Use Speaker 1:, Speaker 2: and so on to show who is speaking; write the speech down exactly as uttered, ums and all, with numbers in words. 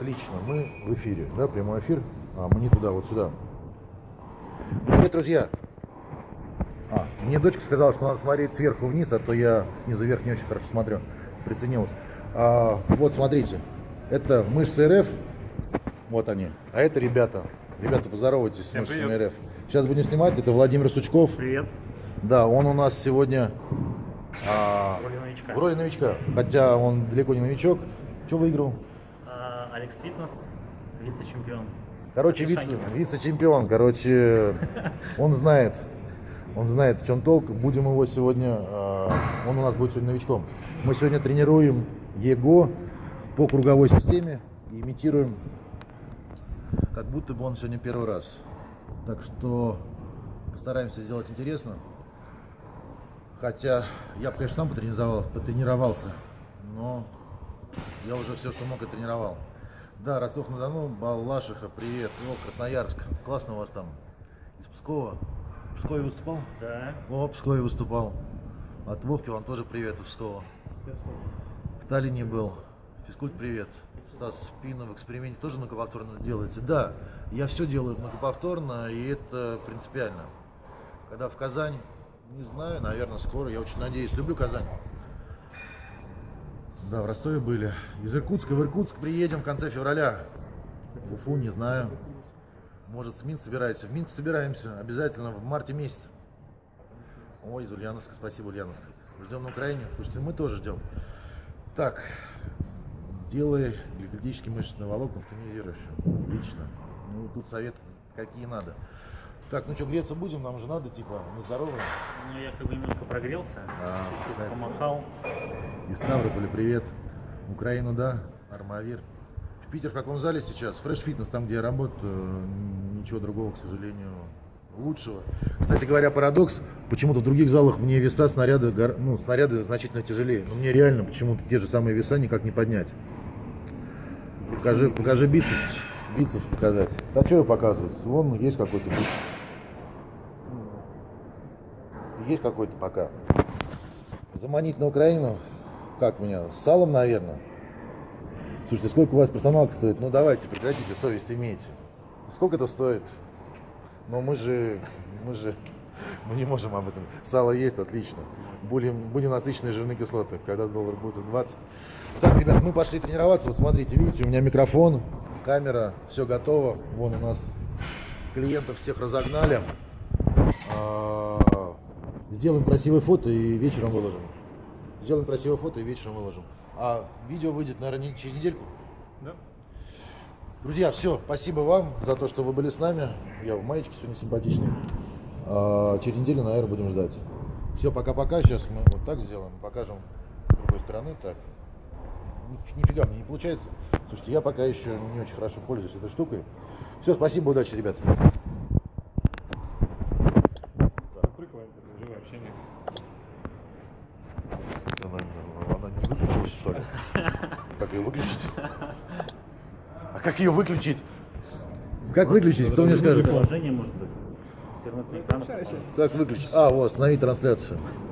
Speaker 1: Отлично, мы в эфире, да, прямой эфир, а мы не туда, вот сюда. Привет, друзья. А, мне дочка сказала, что надо смотреть сверху вниз, а то я снизу вверх не очень хорошо смотрю. Приценилась. А, вот, смотрите, это мышцы РФ, вот они, а это ребята. Ребята, поздоровайтесь с мышцами РФ. Сейчас будем снимать, это Владимир Сучков.
Speaker 2: Привет.
Speaker 1: Да, он у нас сегодня а,
Speaker 2: в роли новичка.
Speaker 1: В роли новичка, хотя он далеко не новичок. Что выиграл?
Speaker 2: А, Алекс Фитнес, вице-чемпион.
Speaker 1: Короче, вице, вице-чемпион, короче, он знает, он знает, в чем толк. Будем его сегодня, он у нас будет сегодня новичком. Мы сегодня тренируем его по круговой системе и имитируем, как будто бы он сегодня первый раз. Так что постараемся сделать интересно. Хотя я бы, конечно, сам потренировал, потренировался, но я уже все, что мог, и тренировал. Да, Ростов-на-Дону, Балашиха, привет. О, Красноярск. Классно у вас там. Из Пскова. В Пскове выступал?
Speaker 2: Да.
Speaker 1: О, в Пскове выступал. От Вовки вам тоже привет из Пскова. В Таллине был. Физкульт, привет. Стас Спину в эксперименте тоже многоповторно делаете? Да, я все делаю многоповторно, и это принципиально. Когда в Казань, не знаю, наверное, скоро, я очень надеюсь. Люблю Казань. Да, в Ростове были. Из Иркутска в Иркутск приедем в конце февраля. В Уфу, не знаю. Может, с Минск собираетесь. В Минск собираемся обязательно в марте месяце. Ой, из Ульяновска. Спасибо, Ульяновск. Ждем на Украине. Слушайте, мы тоже ждем. Так, делай гликогенические мышечные волокна в тонизирующую. Отлично. Ну, тут советы какие надо. Так, ну что, греться будем? Нам же надо, типа, мы здоровые.
Speaker 2: Ну, я как бы немножко прогрелся, а, чуть-чуть кстати, помахал.
Speaker 1: Из Ставрополя привет. Украину, да, Армавир. В Питер в каком зале сейчас? Фреш Фитнес, там, где я работаю, ничего другого, к сожалению, лучшего. Кстати говоря, парадокс, почему-то в других залах мне веса, снаряды, ну, снаряды значительно тяжелее. Но мне реально почему-то те же самые веса никак не поднять. Покажи, покажи бицепс. Бицепс показать. Да что я показывать? Вон есть какой-то бицепс. Есть какой-то пока. Заманить на Украину, как меня, с салом, наверное. Слушайте, сколько у вас персоналка стоит? Ну давайте, прекратите, совесть имейте. Сколько это стоит? Но мы же, мы же, мы не можем об этом. Сало есть, отлично. Будем, будем насыщенные жирные кислоты, когда доллар будет двадцать. Так, ребят, мы пошли тренироваться. Вот смотрите, видите, у меня микрофон, камера, все готово. Вон у нас клиентов всех разогнали. Сделаем красивое фото и вечером выложим. Сделаем красивое фото и вечером выложим. А видео выйдет, наверное, через недельку?
Speaker 2: Да.
Speaker 1: Друзья, все, спасибо вам за то, что вы были с нами. Я в маечке сегодня симпатичный. А через неделю, наверное, будем ждать. Все, пока-пока. Сейчас мы вот так сделаем. Покажем с другой стороны. Так. Нифига мне не получается. Слушайте, я пока еще не очень хорошо пользуюсь этой штукой. Все, спасибо, удачи, ребят. Она не выключилась, что ли? Как ее выключить? А как ее выключить? Как выключить? Кто мне скажет?
Speaker 2: Положение может быть. Свернуть на экран.
Speaker 1: Как выключить? А, вот, остановить трансляцию.